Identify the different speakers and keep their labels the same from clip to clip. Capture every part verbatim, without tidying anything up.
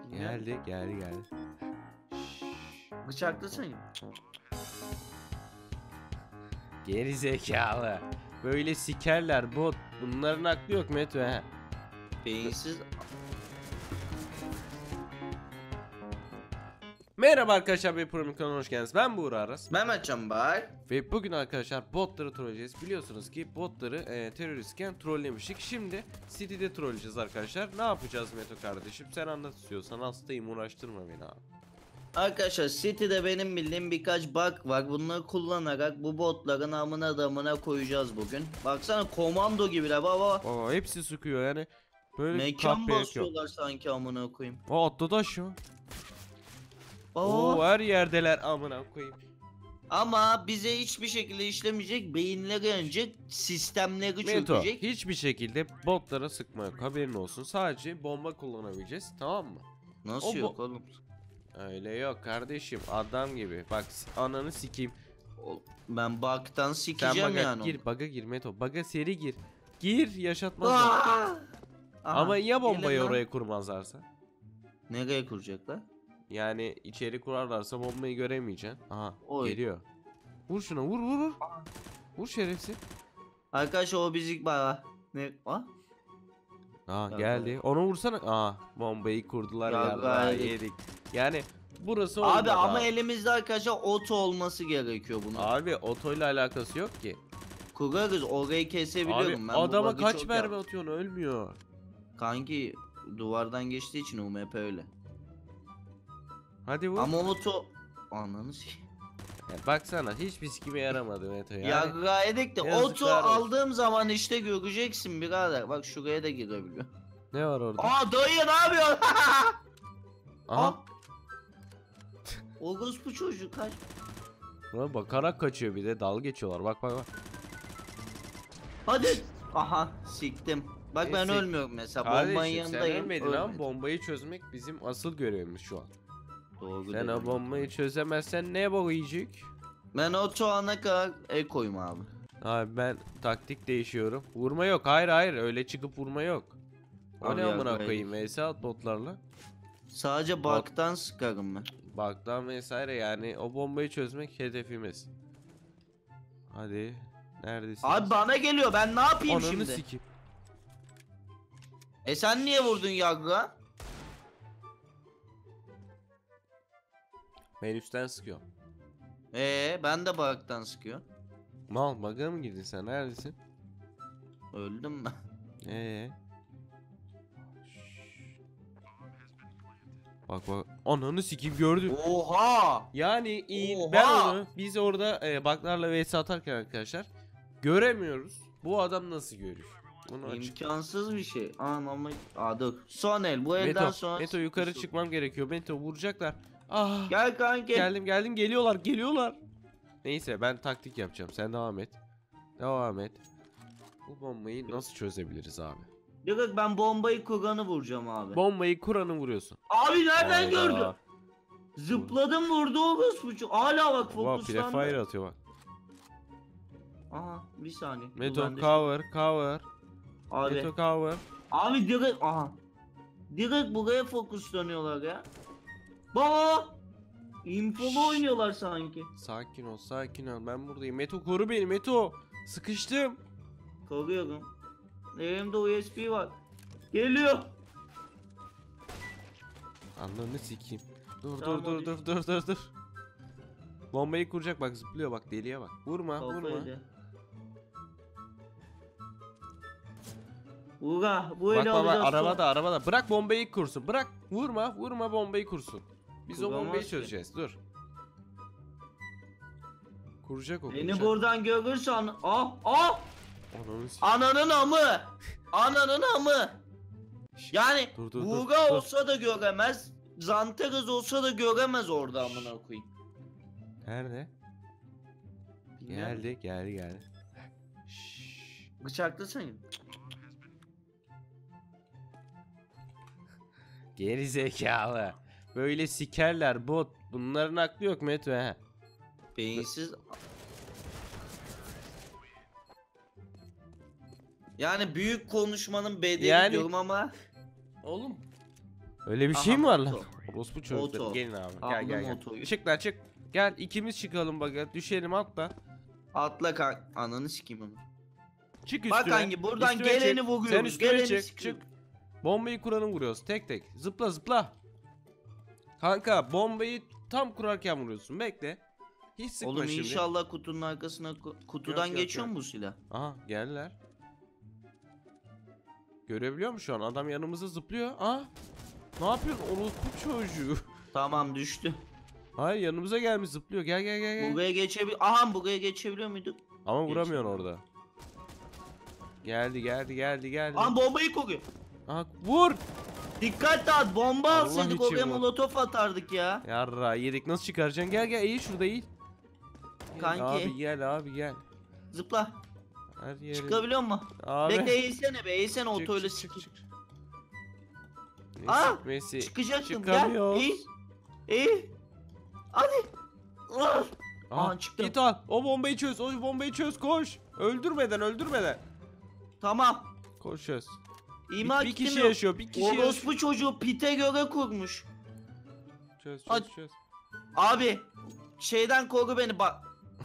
Speaker 1: Geldi geldi geldi.
Speaker 2: Bıçaklasın.
Speaker 1: Geri zekalı. Böyle sikerler bot. Bunların aklı yok Meto he.
Speaker 2: Beyinsiz.
Speaker 1: Merhaba arkadaşlar, bir program kanalına hoş geldiniz. Ben Buğra Aras.
Speaker 2: Mehmet Can Bay.
Speaker 1: Ve bugün arkadaşlar botları trolleyeceğiz. Biliyorsunuz ki botları e, teröristken trollemiştik. Şimdi City'de trolleyeceğiz arkadaşlar. Ne yapacağız Meto kardeşim? Sen anlat istiyorsan, hastayım, uğraştırma beni abi.
Speaker 2: Arkadaşlar City'de benim bildiğim birkaç bug var. Bunları kullanarak bu botların amına damına koyacağız bugün. Baksana komando gibiler baba.
Speaker 1: Aa, hepsi sıkıyor yani. Böyle
Speaker 2: Mekan
Speaker 1: kahpe yok.
Speaker 2: basıyorlar sanki amına koyayım.
Speaker 1: Aa, atladı aşağı.
Speaker 2: Baba.
Speaker 1: Oo, her yerdeler amına koyayım.
Speaker 2: Ama bize hiçbir şekilde işlemeyecek, beyinleri yanacak, sistemleri
Speaker 1: Meto,
Speaker 2: çökecek.
Speaker 1: hiçbir şekilde botlara sıkma yok, haberin olsun. Sadece bomba kullanabileceğiz, tamam mı?
Speaker 2: Nasıl
Speaker 1: O
Speaker 2: yok
Speaker 1: bo-
Speaker 2: oğlum?
Speaker 1: Öyle yok kardeşim, adam gibi. Bak ananı sikeyim.
Speaker 2: O- Ben bug'tan
Speaker 1: Sen
Speaker 2: sikeceğim
Speaker 1: baga
Speaker 2: yani.
Speaker 1: gir, baga gir Meto. Baga seri gir. Gir, yaşatmazlar.
Speaker 2: Aa! Aha,
Speaker 1: Ama ya bombayı
Speaker 2: gelin lan.
Speaker 1: oraya kurmazlarsa?
Speaker 2: Nereye kuracaklar?
Speaker 1: Yani içeri kurarlarsa bombayı göremeyeceksin. Aha,
Speaker 2: Oy.
Speaker 1: geliyor. Vur şuna, vur vur vur. Vur şerefsiz.
Speaker 2: Arkadaşlar o bizik bana. Ne? Aa?
Speaker 1: Aa,
Speaker 2: Ya
Speaker 1: geldi. Onu vursana. Aa, bombayı kurdular
Speaker 2: Ya
Speaker 1: ya.
Speaker 2: gayet.
Speaker 1: Yedik. Yani burası
Speaker 2: Abi
Speaker 1: olmadı
Speaker 2: ama
Speaker 1: abi.
Speaker 2: elimizde arkadaşlar oto olması gerekiyor bunun.
Speaker 1: Abi otoyla alakası yok ki.
Speaker 2: Kurarız, orayı kesebiliyorum.
Speaker 1: Abi
Speaker 2: ben bu
Speaker 1: adama
Speaker 2: bug'ı
Speaker 1: kaç
Speaker 2: çok
Speaker 1: mermi
Speaker 2: yaptım.
Speaker 1: atıyorsun, ölmüyor.
Speaker 2: Kanki duvardan geçtiği için U M P öyle.
Speaker 1: Hadi vur.
Speaker 2: Ama oto... Ananı s***.
Speaker 1: Ya baksana hiçbir sikime yaramadı Meto yani.
Speaker 2: Ya gayet de
Speaker 1: yazıklar
Speaker 2: oto
Speaker 1: olsun.
Speaker 2: aldığım zaman işte göreceksin birader. Bak şuraya da girebiliyor.
Speaker 1: Ne var orada?
Speaker 2: Aa dayı ne yapıyorsun?
Speaker 1: Aha.
Speaker 2: Orospu çocuk kaç.
Speaker 1: Buna bakarak kaçıyor, bir de dalga geçiyorlar. Bak bak bak.
Speaker 2: Hadi. Aha siktim. Bak ben
Speaker 1: Neyse.
Speaker 2: ölmüyorum mesela. Bombanın
Speaker 1: Kardeşim sen
Speaker 2: yanındayım.
Speaker 1: ölmedin ama
Speaker 2: ölmedim.
Speaker 1: bombayı çözmek bizim asıl görevimiz şu an.
Speaker 2: Doğru
Speaker 1: Sen
Speaker 2: dedin.
Speaker 1: o bombayı çözemezsen ne bok yiyecek?
Speaker 2: Ben oto ana kadar el koyayım abi.
Speaker 1: Abi ben taktik değişiyorum. Vurma yok, hayır hayır, öyle çıkıp vurma yok. O
Speaker 2: Abi
Speaker 1: ne
Speaker 2: ya,
Speaker 1: amına
Speaker 2: gayet.
Speaker 1: koyayım, V S at botlarla.
Speaker 2: Sadece baktan sıkarım ben.
Speaker 1: Baktan vesaire, yani o bombayı çözmek hedefimiz. Hadi. Neredesin?
Speaker 2: Abi bana geliyor, ben ne yapayım
Speaker 1: Ananı
Speaker 2: şimdi?
Speaker 1: sikeyim.
Speaker 2: E sen niye vurdun Yagra?
Speaker 1: Ben üstten sıkıyorum.
Speaker 2: Ee ben de baktan sıkıyor.
Speaker 1: Mal, bug'a mı girdin sen? Neredesin?
Speaker 2: Öldüm ben.
Speaker 1: Ee. Bak bak. Ananı sikeyim, gördüm.
Speaker 2: Oha!
Speaker 1: Yani iyi,
Speaker 2: Oha!
Speaker 1: ben onu biz orada e, baklarla vs atarken arkadaşlar göremiyoruz. Bu adam nasıl görüyor? Bunu açık.
Speaker 2: İmkansız bir şey. Anam Aa dur. Son el. Bu elden
Speaker 1: Meto,
Speaker 2: sonra.
Speaker 1: Meto yukarı çıkmam gerekiyor. Meto vuracaklar. Ah.
Speaker 2: Gel kanki.
Speaker 1: Geldim geldim, geliyorlar geliyorlar. Neyse ben taktik yapacağım. Sen devam et. Devam et. Bu bombayı nasıl çözebiliriz abi?
Speaker 2: Direkt ben bombayı kuranı vuracağım abi.
Speaker 1: Bombayı kuranı vuruyorsun.
Speaker 2: Abi nereden
Speaker 1: Hayda.
Speaker 2: gördün? Zıpladım vurdu o kız. Hala bak
Speaker 1: Bak prefire
Speaker 2: fokuslandı.
Speaker 1: atıyor bak.
Speaker 2: Aha bir saniye. Dur
Speaker 1: Meto
Speaker 2: ben de-
Speaker 1: cover cover.
Speaker 2: Abi.
Speaker 1: Meto cover.
Speaker 2: Abi direkt aha. Direkt buraya fokuslanıyorlar ya. Baba. Infolu oynuyorlar sanki.
Speaker 1: Sakin ol sakin ol, ben buradayım. Meto koru beni Meto. Sıkıştım.
Speaker 2: Koruyorum. Elimde U S B var. Geliyor.
Speaker 1: Anlarını sikeyim. Dur
Speaker 2: Tamam,
Speaker 1: dur dur
Speaker 2: hadi.
Speaker 1: dur dur dur dur. Bombayı kuracak, bak zıplıyor, bak deliye bak. Vurma vurma.
Speaker 2: Kafaydı. Uga bu
Speaker 1: Bak
Speaker 2: eli
Speaker 1: baba,
Speaker 2: alacağız.
Speaker 1: arabada arabada. Bırak bombayı kursun. Bırak. Vurma vurma, bombayı kursun. Biz o
Speaker 2: Kuramaz
Speaker 1: bombayı
Speaker 2: ki.
Speaker 1: çözeceğiz. Dur. Kuracak o,
Speaker 2: Beni
Speaker 1: kuracak.
Speaker 2: buradan görürsen ah ah
Speaker 1: Ananı s-
Speaker 2: ananın amı. Ananın amı.
Speaker 1: Şşş,
Speaker 2: Yani
Speaker 1: dur, dur, dur,
Speaker 2: Buğra
Speaker 1: dur.
Speaker 2: olsa da göremez. Zanteres olsa da göremez orada amına koyayım.
Speaker 1: Nerede?
Speaker 2: Bilmiyorum.
Speaker 1: Geldi geldi geldi. Şşş.
Speaker 2: Bıçaklasana.
Speaker 1: Geri zekalı. Böyle sikerler bot. Bunların aklı yok Meto he.
Speaker 2: Beyinsiz. Yani büyük konuşmanın bedeli
Speaker 1: Yani-
Speaker 2: diyorum ama
Speaker 1: Oğlum Öyle bir
Speaker 2: Aha,
Speaker 1: şey mi var lan?
Speaker 2: moto.
Speaker 1: Orospu çocukları
Speaker 2: Moto.
Speaker 1: gelin abi. Gel
Speaker 2: Aldım
Speaker 1: gel gel.
Speaker 2: motoyu.
Speaker 1: Çık lan çık. Gel ikimiz çıkalım bak. Düşelim atla.
Speaker 2: Atla kanka. Ananı sikeyim onu.
Speaker 1: Çık üstüne.
Speaker 2: Bak hangi buradan
Speaker 1: Üstüne
Speaker 2: geleni
Speaker 1: çık.
Speaker 2: vuruyoruz.
Speaker 1: Sen üstüne
Speaker 2: geleni
Speaker 1: çık
Speaker 2: sıkıyoruz.
Speaker 1: çık. Bombayı kuranı vuruyoruz tek tek. Zıpla zıpla. Kanka bombayı tam kurarken vuruyorsun. Bekle. Hiç sıkma
Speaker 2: Oğlum
Speaker 1: şimdi.
Speaker 2: inşallah kutunun arkasına ku- kutudan
Speaker 1: Yok, yok,
Speaker 2: geçiyor
Speaker 1: yok.
Speaker 2: mu bu silah?
Speaker 1: Aha geldiler. Görebiliyor musun şu an? Adam yanımıza zıplıyor. Aa. Ne yapıyorsun? Orospu çocuğu.
Speaker 2: Tamam düştü.
Speaker 1: Hayır yanımıza gelmiş zıplıyor. Gel gel gel gel.
Speaker 2: Buraya geçebil Aha buraya geçebiliyor muyduk?
Speaker 1: Ama
Speaker 2: Geç.
Speaker 1: vuramıyorsun orada. Geldi geldi geldi geldi.
Speaker 2: Aha bombayı koruyor.
Speaker 1: Aha vur.
Speaker 2: Dikkat at bomba
Speaker 1: Allah
Speaker 2: alsaydık
Speaker 1: için
Speaker 2: oraya
Speaker 1: bu.
Speaker 2: molotof atardık ya.
Speaker 1: Yarra yedik nasıl çıkaracaksın? Gel gel eğil şurada eğil. Gel
Speaker 2: Kanki.
Speaker 1: Abi gel abi gel.
Speaker 2: Zıpla.
Speaker 1: Her yeri.
Speaker 2: Çıkabiliyor mu?
Speaker 1: Abi.
Speaker 2: Bekle eğilsene be eğilsene
Speaker 1: Çık,
Speaker 2: otoyla
Speaker 1: çık, çık,
Speaker 2: sikeyim.
Speaker 1: çık. Ne
Speaker 2: Aa,
Speaker 1: sikmesi?
Speaker 2: Çıkacaktım gel.
Speaker 1: Çıkamıyoruz.
Speaker 2: Eğil. Eğil. Hadi. Ah.
Speaker 1: Aha,
Speaker 2: Aa, çıktım.
Speaker 1: Git al. O bombayı çöz. O bombayı çöz koş. Öldürmeden öldürmeden.
Speaker 2: Tamam.
Speaker 1: Koş çöz.
Speaker 2: İma
Speaker 1: bir, bir
Speaker 2: kitim
Speaker 1: kişi
Speaker 2: yok.
Speaker 1: yaşıyor. Bir kişi yaşıyor.
Speaker 2: Orospu çocuğu pite göre kurmuş.
Speaker 1: Çöz çöz
Speaker 2: Hadi.
Speaker 1: çöz.
Speaker 2: Abi şeyden koru beni bak.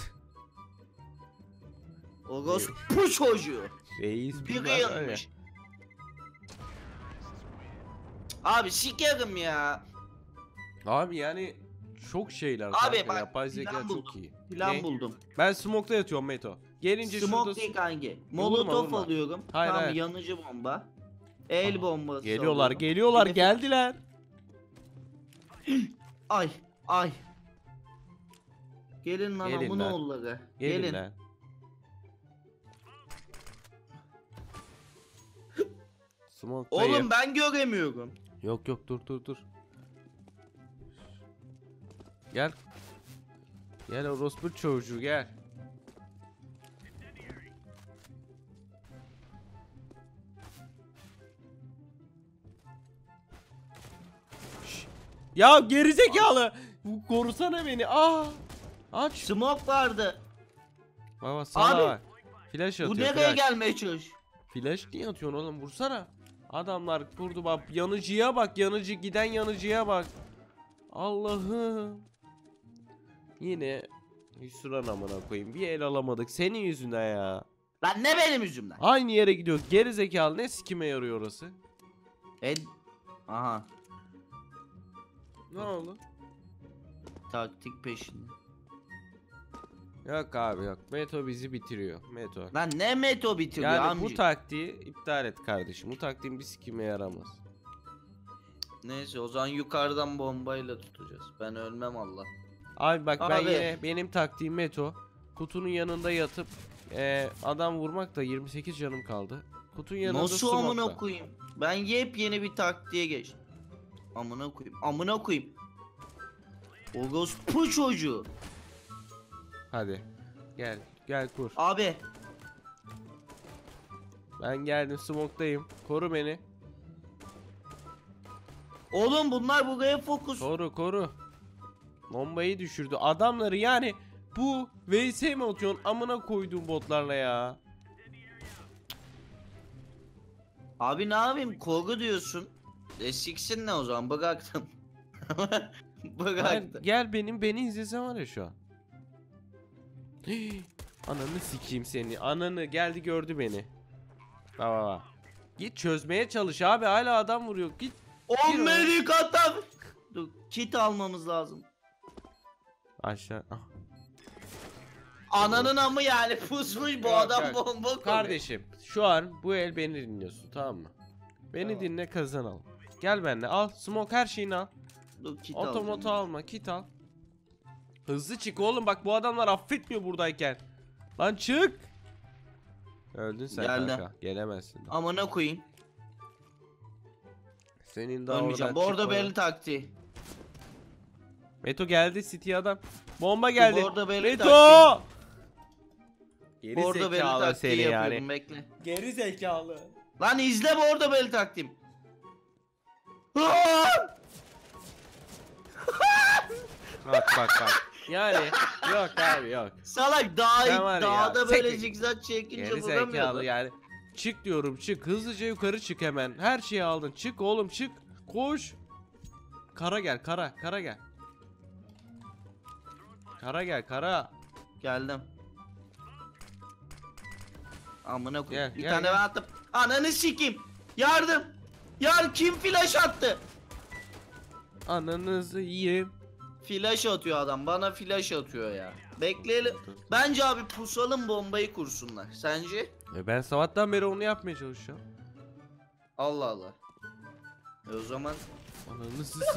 Speaker 2: Orospu çocuğu.
Speaker 1: Reis
Speaker 2: Biri
Speaker 1: bunlar var ya.
Speaker 2: yanmış. Abi sikerim ya.
Speaker 1: Abi yani çok şeyler.
Speaker 2: Abi
Speaker 1: kanka,
Speaker 2: bak,
Speaker 1: yapay zeka
Speaker 2: plan
Speaker 1: çok
Speaker 2: buldum.
Speaker 1: iyi.
Speaker 2: Plan
Speaker 1: Ne?
Speaker 2: buldum.
Speaker 1: Ben smoke'ta yatıyorum Meto. Gelince
Speaker 2: Smoke
Speaker 1: şurada
Speaker 2: değil kanki.
Speaker 1: Vurma,
Speaker 2: Molotof
Speaker 1: vurma.
Speaker 2: alıyorum.
Speaker 1: Hayır,
Speaker 2: tamam
Speaker 1: hayır.
Speaker 2: yanıcı bomba. El
Speaker 1: Aha,
Speaker 2: bombası
Speaker 1: geliyorlar,
Speaker 2: alıyorum.
Speaker 1: geliyorlar,
Speaker 2: Bir de-
Speaker 1: geldiler.
Speaker 2: Ay ay. Gelin lan
Speaker 1: Gelin
Speaker 2: amına
Speaker 1: lan.
Speaker 2: oğulları.
Speaker 1: Gelin,
Speaker 2: Gelin.
Speaker 1: lan. Smoke'dayım.
Speaker 2: Oğlum ben göremiyorum.
Speaker 1: Yok yok dur dur dur. Gel. Gel orospu çocuğu gel. Şş. Ya gerizekalı. Bu korusana beni. Aa. Aç.
Speaker 2: Smoke vardı.
Speaker 1: Baba sana
Speaker 2: Abi,
Speaker 1: bak. Flash atıyor.
Speaker 2: Bu nereye
Speaker 1: flash.
Speaker 2: gelmeye çalış?
Speaker 1: Flash niye atıyorsun oğlum? Vursana. Adamlar kurdu bak. Yanıcıya bak. Yanıcı giden yanıcıya bak. Allah'ım. Yine Hüsran amına koyayım. Bir el alamadık. Senin yüzünden ya.
Speaker 2: Lan ne benim yüzümden?
Speaker 1: Aynı yere gidiyor. Geri zekalı ne sikime yarıyor orası?
Speaker 2: El... Aha.
Speaker 1: Ne oldu?
Speaker 2: Taktik peşinde.
Speaker 1: Yok abi yok. Meto bizi bitiriyor. Meto.
Speaker 2: Lan ne meto bitiriyor
Speaker 1: Yani
Speaker 2: amca?
Speaker 1: bu taktiği iptal et kardeşim. Bu taktiğin bir sikime yaramaz.
Speaker 2: Neyse o zaman yukarıdan bombayla tutacağız. Ben ölmem Allah.
Speaker 1: Abi bak ben
Speaker 2: Abi.
Speaker 1: yine benim taktiğim Meto. Kutunun yanında yatıp e, adam vurmak da yirmi sekiz canım kaldı. Kutunun yanında
Speaker 2: Nasıl
Speaker 1: smoke'la.
Speaker 2: amına koyayım? Ben yepyeni bir taktiğe geçtim. Amına koyayım. Amına koyayım. Orospu çocuğu.
Speaker 1: Hadi. Gel. Gel kur.
Speaker 2: Abi.
Speaker 1: Ben geldim smoke'dayım. Koru beni.
Speaker 2: Oğlum bunlar buraya fokus.
Speaker 1: Koru koru. Bombayı düşürdü. Adamları yani bu V S mi atıyorsun amına koyduğum botlarla ya.
Speaker 2: Abi ne yapayım? Koru diyorsun. E siksin ne o zaman? Bıraktım.
Speaker 1: Hayır,
Speaker 2: Bıraktım.
Speaker 1: gel benim beni izlese var ya şu an. Hii, Ananı sikeyim seni. Ananı geldi gördü beni. Bak bak bak. Git çözmeye çalış abi. Hala adam vuruyor. Git.
Speaker 2: on Amerika'dan. Dur kit almamız lazım.
Speaker 1: Aşağı. Ah.
Speaker 2: Ananın amı yani pusmuş bu
Speaker 1: Yok,
Speaker 2: adam
Speaker 1: yok.
Speaker 2: bomba koyuyor.
Speaker 1: Kardeşim şu an bu el beni dinliyorsun tamam mı? Beni
Speaker 2: Tamam.
Speaker 1: dinle kazanalım. Gel benimle al. Smoke her şeyini al.
Speaker 2: Dur kit
Speaker 1: Otomoto
Speaker 2: alacağım.
Speaker 1: alma. Kit al. Hızlı çık oğlum bak bu adamlar affetmiyor buradayken. Lan çık. Öldün sen
Speaker 2: Geldi.
Speaker 1: kanka. Gelemezsin.
Speaker 2: Amına koyayım.
Speaker 1: Senin daha
Speaker 2: Ölmeyeceğim.
Speaker 1: oradan
Speaker 2: Bu arada
Speaker 1: çıkmadan-
Speaker 2: belli taktiği.
Speaker 1: Meto geldi City adam. Bomba geldi.
Speaker 2: Bu arada belli
Speaker 1: Meto!
Speaker 2: taktiği.
Speaker 1: Geri
Speaker 2: Bu arada belli
Speaker 1: zekalı
Speaker 2: taktiği
Speaker 1: seni
Speaker 2: yapıyorum
Speaker 1: yani.
Speaker 2: bekle.
Speaker 1: Geri zekalı.
Speaker 2: Lan izle bu arada belli taktiğim. Aa!
Speaker 1: Bak bak bak. Yani yok abi yok.
Speaker 2: Salak dağ,
Speaker 1: Sen var ya,
Speaker 2: dağda böyle
Speaker 1: sekre-
Speaker 2: zigzag çekince
Speaker 1: Geri zekalı
Speaker 2: vuramıyordu.
Speaker 1: yani. Çık diyorum çık. Hızlıca yukarı çık hemen. Her şeyi aldın. Çık oğlum çık. Koş. kara gel kara kara gel. Kara gel kara.
Speaker 2: Geldim. Amına koyayım.
Speaker 1: Gel,
Speaker 2: Bir
Speaker 1: gel,
Speaker 2: tane
Speaker 1: gel.
Speaker 2: ben attım. Ananı sikeyim. Yardım. Yar kim flash attı?
Speaker 1: Ananızı yiyeyim.
Speaker 2: Flash atıyor adam. Bana flash atıyor ya. Bekleyelim. Bence abi pusalım, bombayı kursunlar. Sence?
Speaker 1: E ben sabahtan beri onu yapmaya çalışıyorum.
Speaker 2: Allah Allah. E o zaman
Speaker 1: Ananızı sik.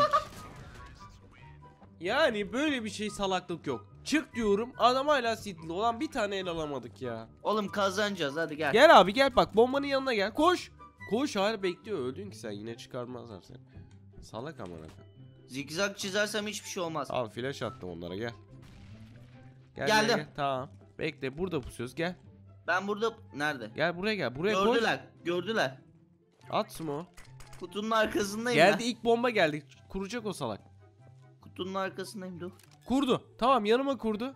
Speaker 1: Yani böyle bir şey salaklık yok. Çık diyorum adam hala City'li olan bir tane el alamadık ya.
Speaker 2: oğlum kazanacağız, hadi gel.
Speaker 1: Gel abi gel bak bombanın yanına gel koş. Koş hala bekliyor öldün ki sen yine çıkarmazlar seni. Salak amına koyayım.
Speaker 2: Zigzag çizersem hiçbir şey olmaz.
Speaker 1: Al flash attım onlara gel. Gel,
Speaker 2: Geldim.
Speaker 1: Gel, gel. Tamam. Bekle burada pusuyoruz gel.
Speaker 2: Ben burada nerede?
Speaker 1: Gel buraya gel buraya
Speaker 2: Gördüler. Gördüler.
Speaker 1: koş. At smoke.
Speaker 2: Kutunun arkasındayım
Speaker 1: Geldi
Speaker 2: ben.
Speaker 1: ilk bomba geldi. Kuracak o salak.
Speaker 2: Kutunun arkasındayım, dur.
Speaker 1: Kurdu. Tamam yanıma kurdu.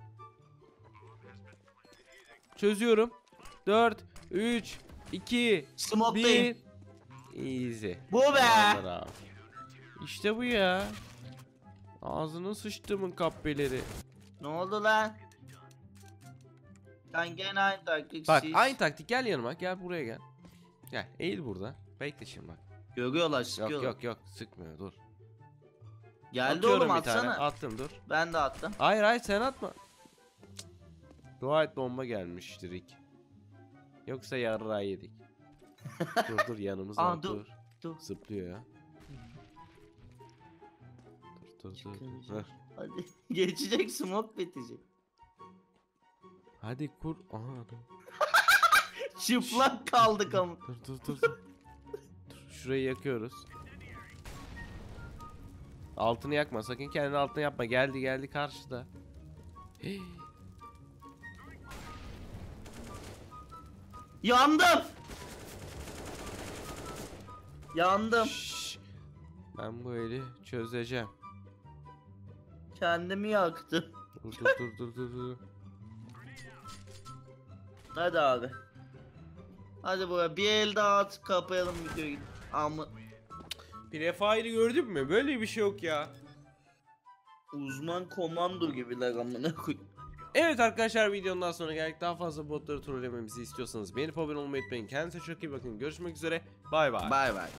Speaker 1: Çözüyorum. dört, üç, iki,
Speaker 2: Smoke'dayım.
Speaker 1: bir. Easy.
Speaker 2: Bu be.
Speaker 1: Tamamdır abi. İşte bu ya. Ağzına sıçtımın kapbeleri.
Speaker 2: Ne oldu lan? Sen gene aynı taktik.
Speaker 1: Bak
Speaker 2: siz.
Speaker 1: aynı taktik gel yanıma gel buraya gel. Gel eğil burada. Bekle şimdi bak.
Speaker 2: Görüyorlar,
Speaker 1: Yok
Speaker 2: sıkıyorlar.
Speaker 1: yok yok sıkmıyor dur.
Speaker 2: Geldi
Speaker 1: Atıyorum
Speaker 2: oğlum,
Speaker 1: bir tane.
Speaker 2: atsana.
Speaker 1: Attım dur.
Speaker 2: Ben de attım.
Speaker 1: Hayır hayır sen atma. Cık. Dua et bomba gelmiştir ilk. Yoksa yarrağı yedik. Dur dur yanımıza
Speaker 2: Aa,
Speaker 1: dur.
Speaker 2: dur, dur.
Speaker 1: Zıplıyor ya. Dur dur dur.
Speaker 2: Çıkaracağım.
Speaker 1: Dur.
Speaker 2: Hadi geçecek, smoke bitecek.
Speaker 1: Hadi kur. Aha dur.
Speaker 2: Çıplak kaldık ama.
Speaker 1: Dur dur dur. dur. Dur, şurayı yakıyoruz. Altını yakma sakın kendini altına yapma. Geldi geldi karşıda. Hey.
Speaker 2: Yandım. Yandım.
Speaker 1: Şşş. Ben bu eli çözeceğim.
Speaker 2: Kendimi yaktım.
Speaker 1: Dur dur dur dur dur. dur.
Speaker 2: Hadi abi. Hadi buraya bir el daha at, kapayalım videoyu. Ama
Speaker 1: Prefire'ı gördün mü? Böyle bir şey yok ya.
Speaker 2: uzman komando gibiler amına koy.
Speaker 1: Evet arkadaşlar videonun daha sonra geldik. Daha fazla botları trollememizi istiyorsanız beğenip abone olmayı unutmayın. Kendinize çok iyi bakın. Görüşmek üzere. Bay bay.
Speaker 2: Bay bay.